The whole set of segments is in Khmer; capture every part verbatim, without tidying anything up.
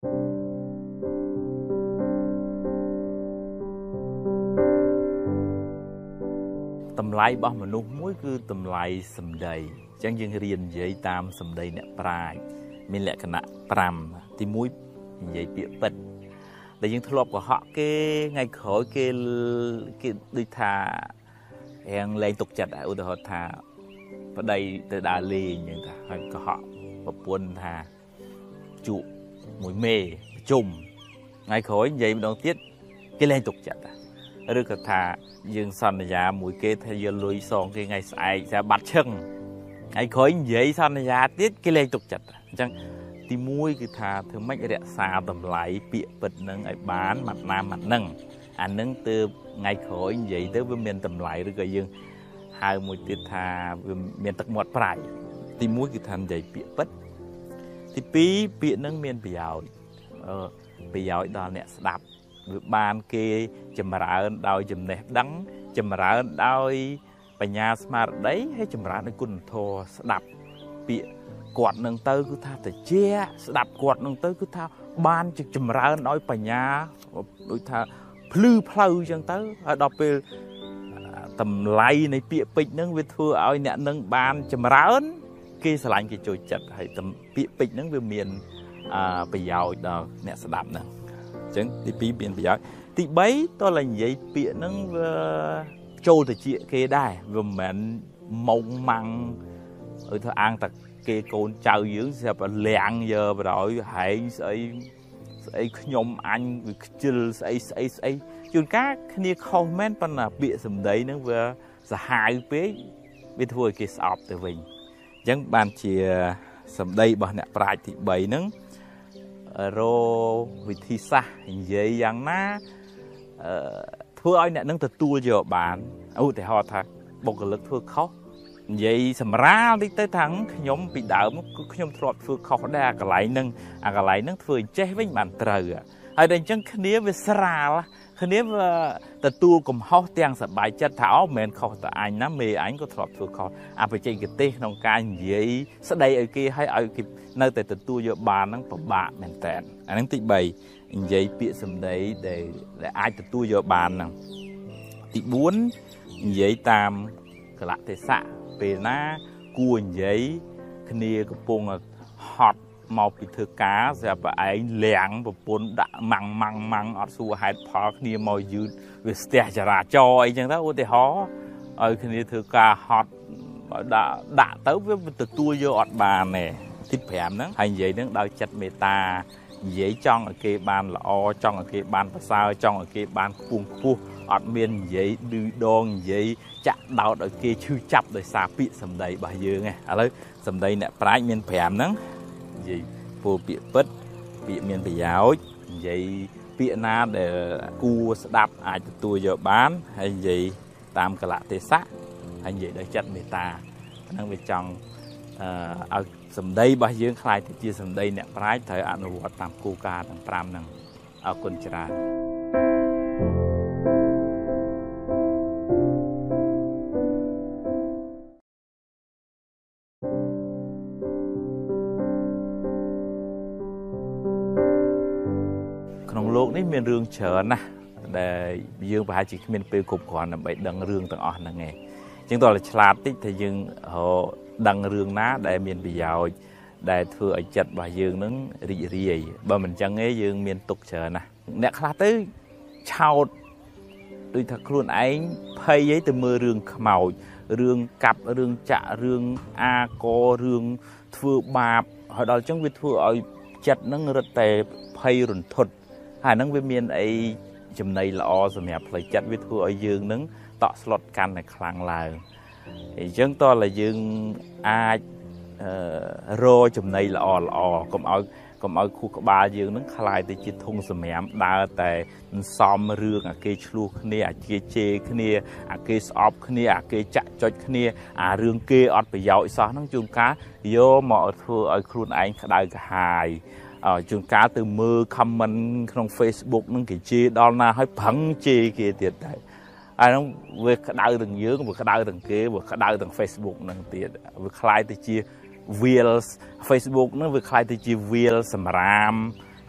tầm lái bao mà nụ mũi cứ tầm lái sầm đầy chẳng dừng riêng giấy tam sầm đầy nè prai mình lại cái nạ pram thì mũi giấy bịa bật để những thợ của họ cái ngày khởi cái cái đi thà hẹn lên tục chặt ở đó thà ở đây từ Đà Lạt những thà có họ và buôn thà trụ mũi mê chùm ngày khởi giấy đầu tiết cái lên tục chặt rồi cái thà dương săn giá mũi kê thay dương lùi xong cái ngày sai sẽ bắt chân ngày khởi giấy săn giá tiết cái lên tục chặt chẳng thì mũi cái thà thường mấy cái đẹp xa tầm lại bịa bật nâng ai bán mặt nam mặt nâng anh nâng từ ngày khởi vậy tới với miền tầm lại rồi cái dương hai mũi tiết thà miền tắc một phải thì mũi cái thằng vậy bịa bật thì pí bịa nâng miền bịa ờ bịa đó nè đạp ban kê chầm rã đôi chầm nẹp đắng chầm rã đôi bà nhà smart đấy hay chầm rã nó cùn thô đạp bịa quạt nâng tơ cứ tha để che đạp quạt nâng tơ cứ tha ban chực chầm rã đôi bà nhà đôi tha plư plư chẳng tớ ở đọc về tầm lay này bịa bịch nâng về thua ơi nè nâng ban chầm rã kê sả lạnh cái trôi chặt hay tầm bịa bịch nâng về miền à bây giờ đó nè sẽ đạp nè chẳng thì pi biển bây giờ thì bấy tôi là vậy biển nó trâu thì chị kê đài và mình mong măng ở thằng ăn tật kê con trâu dưỡng sẽ phải lẹn giờ và rồi hãy sẽ sẽ nhom anh chưa sẽ sẽ sẽ chừng cá khi comment bên là bịa sầm đấy nó vừa sẽ hại bé biết thôi cái sọp từ mình chẳng bàn chỉ sầm đây bọn nè prai thì bấy nó rồi vị thi sa vậy rằng na thưa ai nè nâng từ tua giờ bạn ôi thì họ thật một cái lực thưa khó vậy sầm ra đi tới thắng nhóm bị đảo nhóm thọt thưa khó đa cái lại nâng à cái lại nâng thưa che với bạn trời à ở đây chẳng khné với sra khné với từ tua cùng họ tiếng sập bài chất thảo men khó tại anh nắm mê anh có thọt thưa khó à phải chơi cái tê nông ca vậy sau đây ở kia hay ở kịp nơi tại từ tua giờ bàn nó bảo bạn mền tẹn anh đang tị bày vậy bịa sầm đấy để để ai từ tua giờ bàn nào tị bốn vậy tam cái lạ thế xạ về na cua giấy kia cái bông hot màu bị thừa cá sẽ phải lẹng và bốn đã măng măng măng ở xu hai phở kia màu dư về stea chả cho ấy chẳng đó thì họ ở kia thừa cá hot đã đã tới với từ tua giờ ọt bàn này tiếp phèm đó hay vậy nó đau chặt mê ta dễ trong ở kia bàn là o trong ở kia bàn sao trong ở kia bàn cuồng cu ọt miên dễ đưa đòn dễ chặt đau ở kia chưa chập rồi xa bị sầm đầy bà dương này à lấy sầm đầy nè phải miên phèm đó gì vô bị bứt bị miên bị giáo vậy bị na để cu đạp ai từ tua giờ bán hay gì tam cái lạ tê sát hay vậy để chặt mê ta năng về trong ở sầm đây bao nhiêu khai thì chia sầm đây nè trái thời ăn đồ tam cô ca tam pram năng ở quần tràក្នុងលោកនេះមានរឿងច្រើនណាស់ដែលយើងប្រហែលជាគ្មានពេលគ្រប់គ្រាន់ដើម្បីដឹងរឿងទាំងអស់ហ្នឹងឯងចឹងតើឆ្លាតតិចថាយើងដឹងរឿងណាដែលមានប្រយោជន៍ដែលធ្វើឲ្យចិត្តរបស់យើងនឹងរីករាយបើមិនចឹងទេយើងមានទុកច្រើនណាស់អ្នកខ្លះទៅឆោតដូចថាខ្លួនឯងភ័យអីទៅមើលរឿងខ្មោចរឿងកាប់រឿងចាក់រឿងអាករឿងធ្វើបាបហើយដល់ចឹងវាធ្វើឲ្យចិត្តនឹងរឹតតែភ័យរន្ធត់ហើយហ្នឹងវាមានអីចំណៃល្អសម្រាប់ផ្លូវចិត្តវាធ្វើឲ្យយើងនឹងតក់ស្លុតកាន់តែខ្លាំងឡើងអញ្ចឹងតើlàយើងអាចរកចំណៃល្អល្អកុំឲ្យកុំឲ្យខួរក្បាលយើងនឹងคลายទៅជាធុងសម្រាមដើរតែសំរឿងអាគេឆ្លោះគ្នាអាគេជេរគ្នាអាគេស្អប់គ្នាអាគេចាក់ចុចគ្នាអារឿងគេអត់ប្រយោជន៍សោះហ្នឹងជួនកាលយកមកធ្វើឲ្យខ្លួនឯងក្តៅក្រហាយជួនកាលទៅមើល comment ក្នុង Facebook នឹងគេជេរដល់ណាហើយប្រឹងជេរគេទៀតដែរអានោះវាក្តៅទាំងយើងវាក្តៅទាំងគេវាក្តៅទាំង Facebook នឹងទៀតវាคล้ายទៅជា wheel Facebook នឹងវាคล้ายទៅជា wheel សម្រាម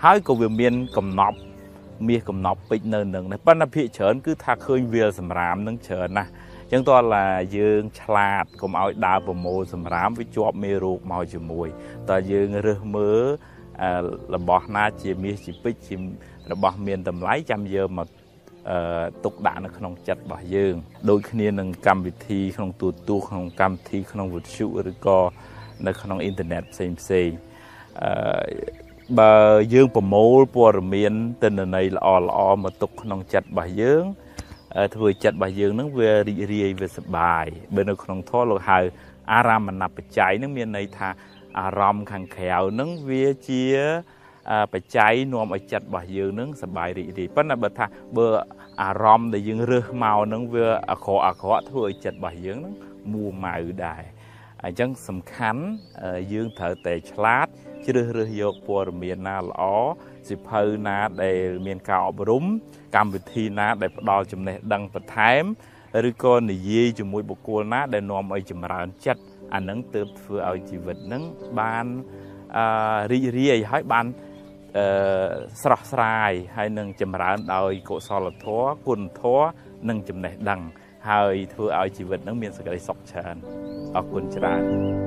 ហើយក៏វាមានកំណប់មាសកំណប់ពេជ្រនៅនឹងដែរប៉ុន្តែភាគច្រើនគឺថាឃើញវាលសម្រាមនឹងច្រើនណាស់អញ្ចឹងតើឡាយើងឆ្លាតកុំឲ្យដើរប្រមូលសម្រាមវាជាប់មេរោគមកជាមួយតើយើងរើសមើលរបស់ណាជាមាសជាពេជ្រជារបស់មានតម្លៃចាំយើងមកទុកដាក់នៅក្នុងចិត្តរបស់យើងដូចគ្នានឹងកម្មវិធីក្នុងទូរទស្សន៍ក្នុងកម្មវិធីក្នុងវិទ្យុឬក៏នៅក្នុងអ៊ីនធឺណិតផ្សេងផ្សេងអឺបើយើងប្រមូលព័ត៌មានទិន្នន័យល្អល្អមកទុកក្នុងចិត្តរបស់យើងធ្វើចិត្តរបស់យើងនឹងវារីករាយវាសប្បាយបើនៅក្នុងធម៌លោកហៅអារម្មណបច្ច័យនឹងមានន័យថាអារម្មណ៍ខាងក្រៅនឹងវាជាបច្ច័យនាំឲ្យចិត្តរបស់យើងនឹងសប្បាយរីករាយប៉ុន្តែបើថាបើអារម្មណ៍ដែលយើងរើសមកនឹងវាអាក្រក់អាក្រក់ធ្វើឲ្យចិត្តរបស់យើងនឹងមួម៉ៅដែរអញ្ចឹងសំខាន់យើងត្រូវតែឆ្លាតជ្រើសរើសយកព័ត៌មានណាល្អសិភៅណាដែលមានការអប់រំកម្មវិធីណាដែលផ្ដល់ចំណេះដឹងបន្ថែមឬក៏និយាយជាមួយបុគ្គលណាដែលនាំឲ្យចម្រើនចិត្តអានឹងទើបធ្វើឲ្យជីវិតនឹងបានរីករាយហើយបានស្រស់ស្រាយហើយនឹងចម្រើនដោយកុសលធម៌គុណធម៌និងចំណេះដឹងហើយធ្វើឲ្យជីវិតនឹងមានសេចក្តីសុខច្រើនអរគុណច្រើន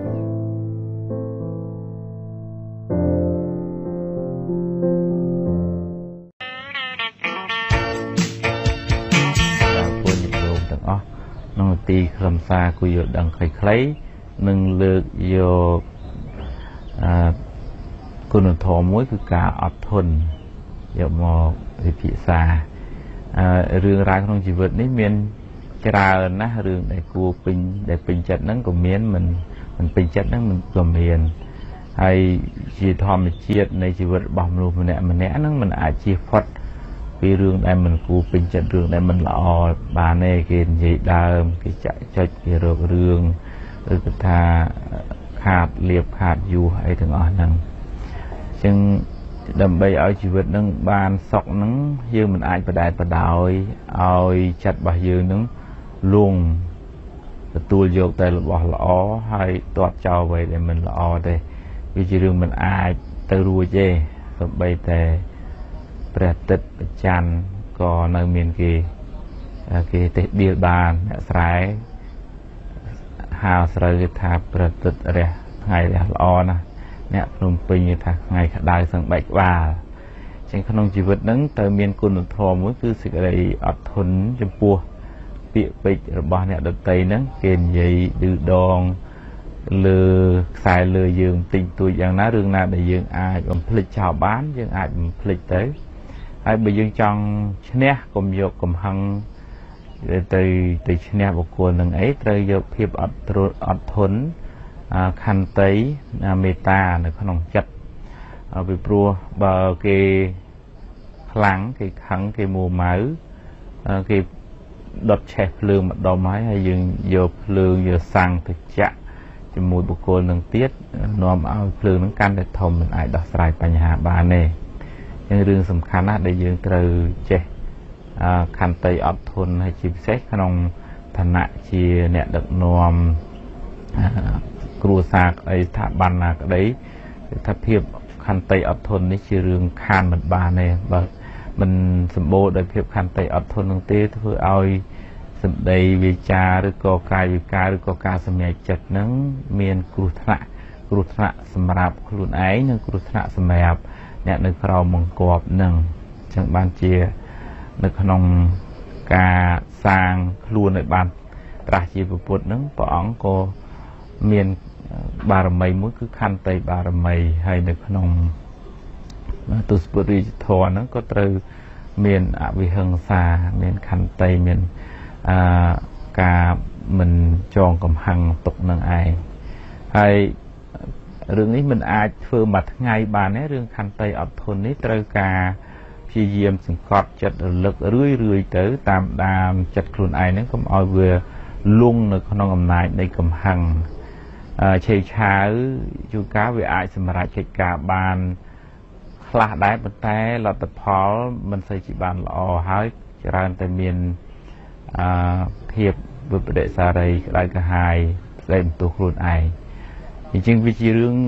ក្នុងទីខ្លឹមសារគួរយល់ដឹងខ្លីៗនឹងលើកយកអឺគុណធម៌មួយគឺការអត់ធន់យកមកពិភាក្សាអឺរឿងរ៉ាវក្នុងជីវិតនេះមានច្រើនណាស់រឿងដែលគួរពេញដែលពេញចិត្តហ្នឹងក៏មានមិនមិនពេញចិត្តហ្នឹងមិនក៏មានហើយជាធម្មជាតិនៃជីវិតរបស់មនុស្សម្នាក់ម្នាក់ហ្នឹងមិនអាចជៀសផុតពីរឿងដែលមិនគួរពេញចិត្តរឿងដែលមិនល្អបានទេគេនិយាយដើមគេចាក់ចុចគេរករឿងឬក៏ថាខាតលៀបខាតយូរអីទាំងអស់ហ្នឹងអញ្ចឹងដើម្បីឲ្យជីវិតនឹងបានសុខនឹងយើងមិនអាចបដែតបដោយឲ្យចិត្តរបស់យើងនឹងលងទទួលយកតែរបស់ល្អហើយទាត់ចោលអ្វីដែលមិនល្អទេវាជារឿងមិនអាចទៅរួចទេសូម្បីតែព្រះអាទិត្យព្រះច័ន្ទក៏នៅមានគេគេទេដៀលបានអ្នកស្រែហៅស្រូវគេថាព្រះអាទិត្យរះថ្ងៃរះល្អណាស់អ្នកភ្នំពេញគេថាថ្ងៃក្តៅសឹងបែកក្បាលអញ្ចឹងក្នុងជីវិតហ្នឹងត្រូវមានគុណធម៌មួយគឺសេចក្តីអត់ធន់ចំពោះពាក្យពេចន៍របស់អ្នកដទៃហ្នឹងគេនិយាយឌឺដងលើខ្សែលើយើងបន្តិចតួចយ៉ាងណារឿងណាដែលយើងអាចបំភ្លេចចោលបានយើងអាចបំភ្លេចទៅហើយបើយើងចង់ឈ្នះកុំយកកំហឹងទៅទៅឈ្នះបុគ្គលនឹងអីត្រូវយកភាពអត់ទ្រុឌអត់ធន់ខន្តីមេត្តានៅក្នុងចិត្តពីព្រោះបើគេខ្លាំងគេខឹងគេមួម៉ៅគេដុតឆេះភ្លើងម្ដុំហើយហើយយើងយកភ្លើងយកសាំងទៅចាក់ជាមួយបុគ្គលនឹងទៀតនាំឲ្យភ្លើងនឹងកាន់តែធំមិនអាចដោះស្រាយបញ្ហាបានទេជារឿងសំខាន់ណាស់ដែលយើងត្រូវចេះខន្តីអត់ធន់ហើយជាពិសេសក្នុងឋានៈជាអ្នកដឹកនាំគ្រួសារអីស្ថាប័នណាក្តីថាភាពខន្តីអត់ធន់នេះជារឿងខានមិនបានទេបើមិនសម្បូរដោយភាពខន្តីអត់ធន់នោះទេធ្វើឲ្យសម្ដីវាចាឬក៏កាយវិការឬក៏ការសម្រេចចិត្តហ្នឹងមានគ្រោះថ្នាក់គ្រោះថ្នាក់សម្រាប់ខ្លួនឯងនិងគ្រោះថ្នាក់សម្រាប់អ្នកនៅក្រោមបង្គាប់នឹងអញ្ចឹងបានជានៅក្នុងការសាងខ្លួនឲ្យបានត្រាស់ជាពុទ្ធនឹងព្រះអង្គក៏មានបារមីមួយគឺខន្តីបារមីហើយនៅក្នុងទុសពុរិយធម៌ហ្នឹងក៏ត្រូវមានអវិហិង្សាមានខន្តីមានអឺការមិនចងកំហឹងទុកនឹងឯងហើយរឿងនេះមិនអាចធ្វើមួយថ្ងៃបានទេរឿងខន្តីអត់ធន់នេះត្រូវការព្យាយាមសង្កត់ចិត្តរលឹករឿយរឿយទៅតាមដានចិត្តខ្លួនឯងហ្នឹងកុំឲ្យវាលង់នៅក្នុងអំណាចនៃកំហឹងឆេវឆាវជួនកាលវាអាចសម្រេចកិច្ចការបានខ្លះដែរប៉ុន្តែលទ្ធផលមិនសូវជាបានល្អហើយច្រើនតែមានអឺភាពវិបដិសារីក្តៅក្រហាយស្ដីបន្ទោសខ្លួនឯងអញ្ចឹងវាជារឿង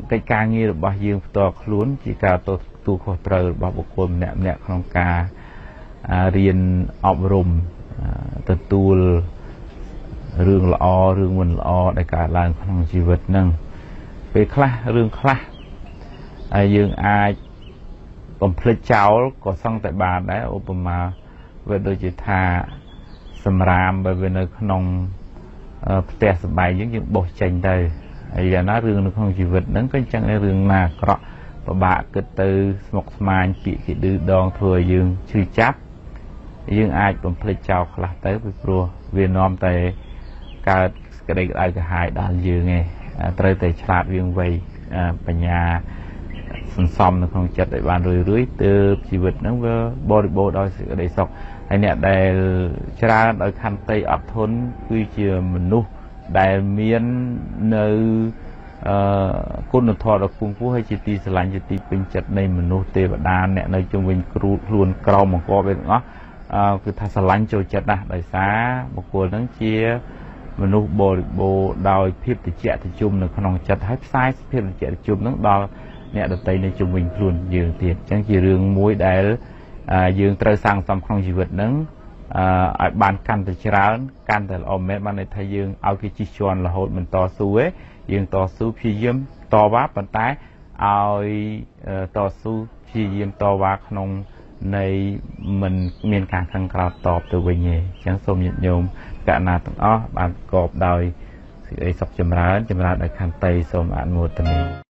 កិច្ចការងាររបស់យើងផ្ទាល់ខ្លួនជាការទូខុសត្រូវរបស់បុគ្គលម្នាក់ម្នាក់ក្នុងការរៀនអប់រំទទួលរឿងល្អរឿងមិនល្អដែលកើតឡើងក្នុងជីវិតហ្នឹងពេលខ្លះរឿងខ្លះហើយយើងអាចបំភ្លេចចោលក៏សឹងតែបានដែរឧបមាវាដូចជាថាសម្រាមបើវានៅក្នុងផ្ទះសម្បែងយើងយើងបោះចេញទៅហើយយ៉ាងណារឿងនៅក្នុងជីវិតហ្នឹងក៏អញ្ចឹងដែររឿងណាអាក្រក់ពិបាកគិតទៅស្មុគស្មាញពាក្យគេឌឺដងធ្វើឲ្យយើងឈឺចាប់យើងអាចបំភ្លេចចោលខ្លះទៅពីព្រោះវានាំតែកើតក្តីក្តៅក្រហាយដល់យើងឯងត្រូវតែឆ្លាតវាងវៃបញ្ញាសន្សំនៅក្នុងចិត្តឲ្យបានរឿយរឿយទើបជីវិតហ្នឹងវាបរិបូរណ៍ដោយសេចក្តីសុខហើយអ្នកដែលច្រើនដោយខន្តីអត់ធន់គឺជាមនុស្សដែលមាននៅអឺគុណធម៌ដ៏ខ្ពង់ខ្ពស់ហើយជាទីស្រឡាញ់ជាទីពេញចិត្តនៃមនុស្សទេវតាអ្នកនៅជុំវិញគ្រូខ្លួនក្រមអង្គរទាំងអស់អឺគឺថាស្រឡាញ់ចូលចិត្តណាស់ដោយសារបុគ្គលហ្នឹងជាមនុស្សបរិបូរណ៍ដោយភាពត្រជាក់ត្រជុំនៅក្នុងចិត្តហើយផ្សាយភាពត្រជាក់ត្រជុំហ្នឹងដល់អ្នកដទៃនៅជុំវិញខ្លួនយើងទៀតអញ្ចឹងជារឿងមួយដែលយើងត្រូវសាងសង់ក្នុងជីវិតហ្នឹងឲ្យបានកាន់តែច្រើនកាន់តែល្អមែនបានន័យថាយើងឲ្យគេជិះជាន់រហូតមិនតស៊ូទេយើងតស៊ូព្យាយាមតវ៉ាប៉ុន្តែឲ្យតស៊ូព្យាយាមតវ៉ាក្នុងនៃមិនមានការខឹងក្រោធតបទៅវិញទេអញ្ចឹងសូមញាតិញោមកណ្ណាទាំងអស់បានប្រកបដោយសេចក្តីសុខចម្រើនចម្រើនដោយខន្តីសូមអនុមោទនា